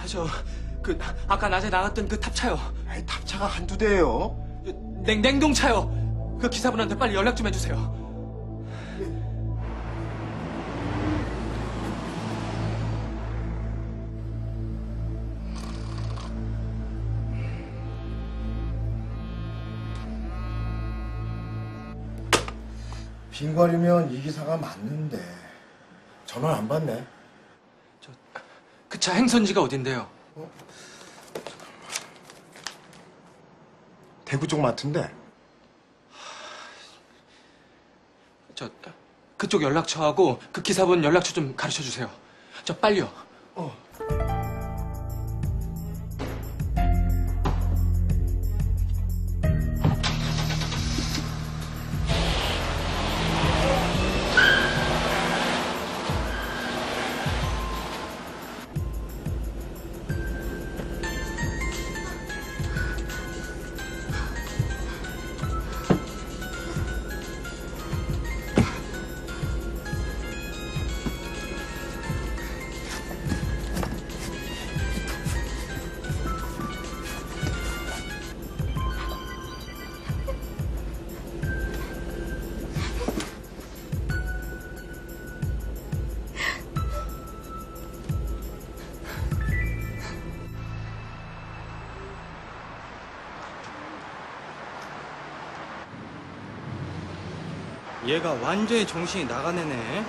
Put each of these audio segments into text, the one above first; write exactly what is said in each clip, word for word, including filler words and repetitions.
저, 그, 아까 낮에 나갔던 그 탑차요. 에이, 탑차가 한두 대예요. 냉, 냉동차요. 그 기사분한테 빨리 연락 좀 해주세요. 빈관이면 이 기사가 맞는데 전화 안 받네. 저, 그 차 행선지가 어딘데요? 어? 대구 쪽 마트인데. 저, 그쪽 연락처하고 그 기사분 연락처 좀 가르쳐 주세요. 저 빨리요. 어. 얘가 완전히 정신이 나간 애네.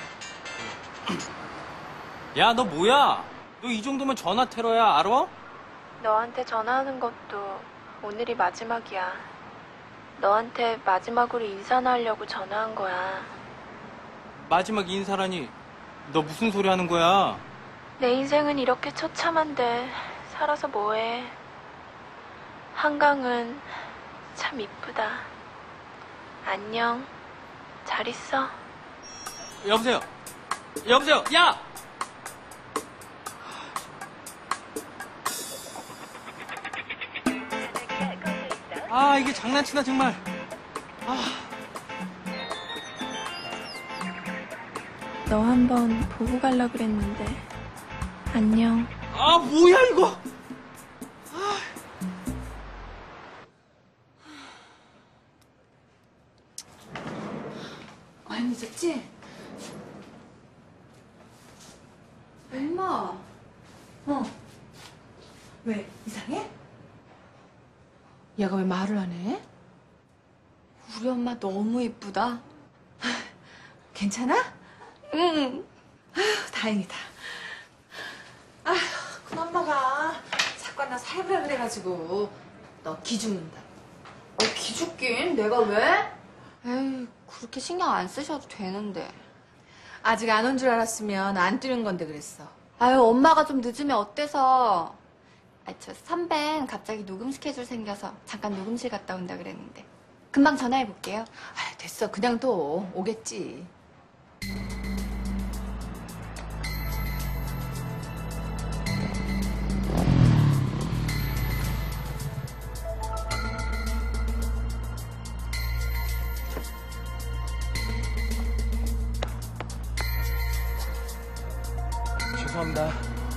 야, 너 뭐야? 너 이 정도면 전화 테러야, 알아? 너한테 전화하는 것도 오늘이 마지막이야. 너한테 마지막으로 인사나 하려고 전화한 거야. 마지막 인사라니, 너 무슨 소리 하는 거야? 내 인생은 이렇게 처참한데 살아서 뭐해. 한강은 참 이쁘다. 안녕. 잘 있어. 여보세요? 여보세요? 야! 아, 이게 장난치나, 정말. 아. 너 한번 보고 갈라 그랬는데. 안녕. 아, 뭐야, 이거! 아. 많이 늦었지? 엄마. 어. 왜? 이상해? 얘가 왜 말을 안 해? 우리 엄마 너무 이쁘다. 괜찮아? 응. 아휴, 다행이다. 아휴, 큰 엄마가 자꾸 나 살부라 그래가지고 너 기죽는다. 어, 기죽긴? 내가 왜? 에이, 그렇게 신경 안 쓰셔도 되는데. 아직 안 온 줄 알았으면 안 뛰는 건데 그랬어. 아유, 엄마가 좀 늦으면 어때서. 아, 저 선배 갑자기 녹음 스케줄 생겨서 잠깐 녹음실 갔다 온다 그랬는데. 금방 전화해볼게요. 아, 됐어. 그냥 또 오겠지. 죄송합니다.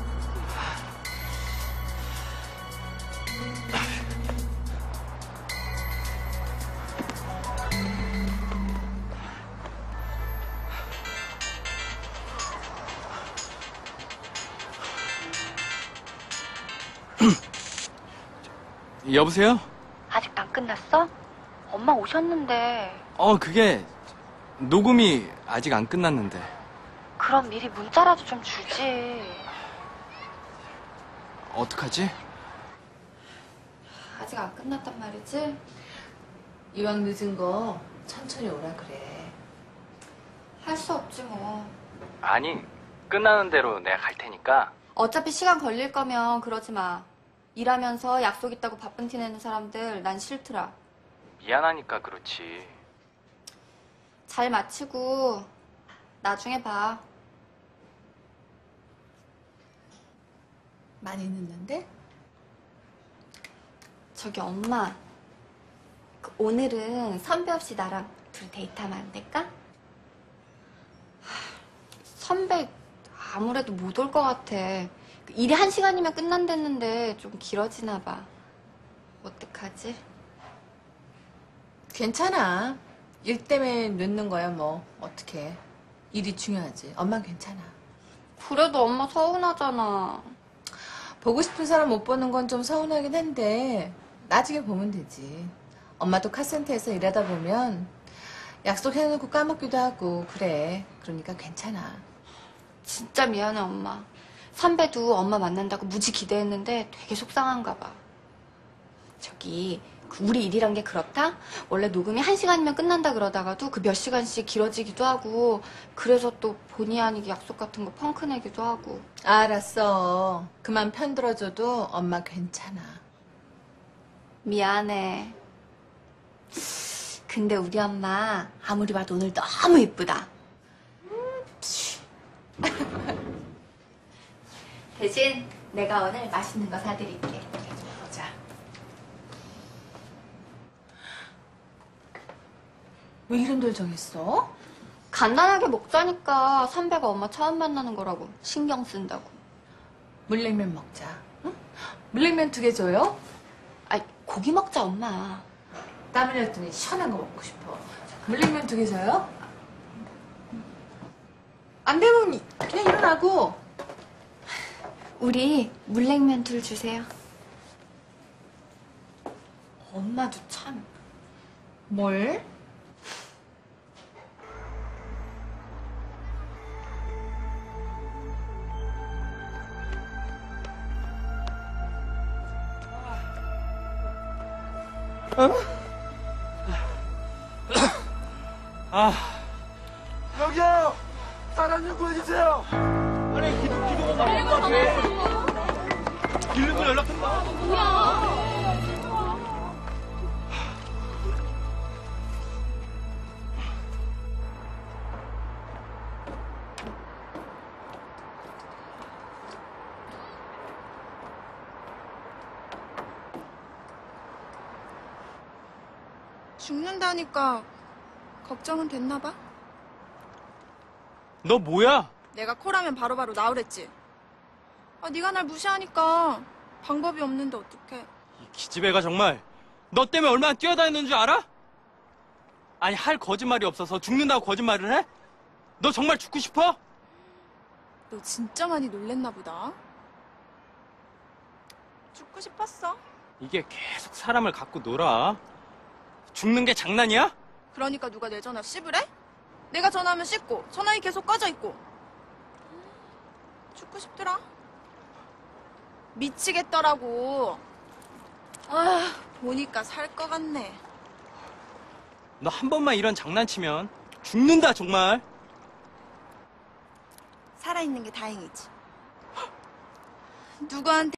여보세요? 아직도 안 끝났어? 엄마 오셨는데. 어, 그게 녹음이 아직 안 끝났는데. 그럼 미리 문자라도 좀 주지. 어떡하지? 아직 안 끝났단 말이지? 이왕 늦은 거 천천히 오라 그래. 할 수 없지 뭐. 아니, 끝나는 대로 내가 갈 테니까. 어차피 시간 걸릴 거면 그러지 마. 일하면서 약속 있다고 바쁜 티 내는 사람들 난 싫더라. 미안하니까 그렇지. 잘 마치고 나중에 봐. 많이 늦는데? 저기 엄마, 그 오늘은 선배 없이 나랑 둘이 데이트하면 안 될까? 하, 선배 아무래도 못 올 것 같아. 일이 한 시간이면 끝난댔는데 좀 길어지나 봐. 어떡하지? 괜찮아. 일 때문에 늦는 거야, 뭐. 어떡해. 일이 중요하지. 엄만 괜찮아. 그래도 엄마 서운하잖아. 보고 싶은 사람 못 보는 건 좀 서운하긴 한데 나중에 보면 되지. 엄마도 카센터에서 일하다 보면 약속해놓고 까먹기도 하고 그래. 그러니까 괜찮아. 진짜 미안해, 엄마. 선배도 엄마 만난다고 무지 기대했는데 되게 속상한가 봐. 저기, 그 우리 일이란 게 그렇다? 원래 녹음이 한 시간이면 끝난다 그러다가도 그 몇 시간씩 길어지기도 하고, 그래서 또 본의 아니게 약속 같은 거 펑크 내기도 하고. 알았어. 그만 편들어줘도 엄마 괜찮아. 미안해. 근데 우리 엄마 아무리 봐도 오늘 너무 이쁘다. 대신 내가 오늘 맛있는 거 사드릴게. 보자. 왜 이름들 정했어? 간단하게 먹자니까 선배가 엄마 처음 만나는 거라고 신경 쓴다고. 물냉면 먹자. 응? 물냉면 두 개 줘요? 아이, 고기 먹자, 엄마. 땀 흘렸더니 시원한 거 먹고 싶어. 물냉면 두 개 줘요? 안 되면 그냥 일어나고. 우리 물냉면 둘 주세요. 엄마도 참. 뭘? 아, 여기요! 사람 좀 구해주세요! 아니, 기도, 기도가 가는 것 같아. 일일구 연락한다. 죽는다니까 걱정은 됐나 봐? 너 뭐야? 내가 콜하면 바로바로 나오랬지? 아, 네가 날 무시하니까 방법이 없는데 어떡해. 이 기집애가 정말 너 때문에 얼마나 뛰어다니는 줄 알아? 아니, 할 거짓말이 없어서 죽는다고 거짓말을 해? 너 정말 죽고 싶어? 너 진짜 많이 놀랬나 보다. 죽고 싶었어. 이게 계속 사람을 갖고 놀아. 죽는 게 장난이야? 그러니까 누가 내 전화 씹으래? 내가 전화하면 씹고 전화기 계속 꺼져 있고. 죽고 싶더라. 미치겠더라고. 아, 보니까 살 것 같네. 너 한 번만 이런 장난치면 죽는다, 정말. 살아있는 게 다행이지. 누구한테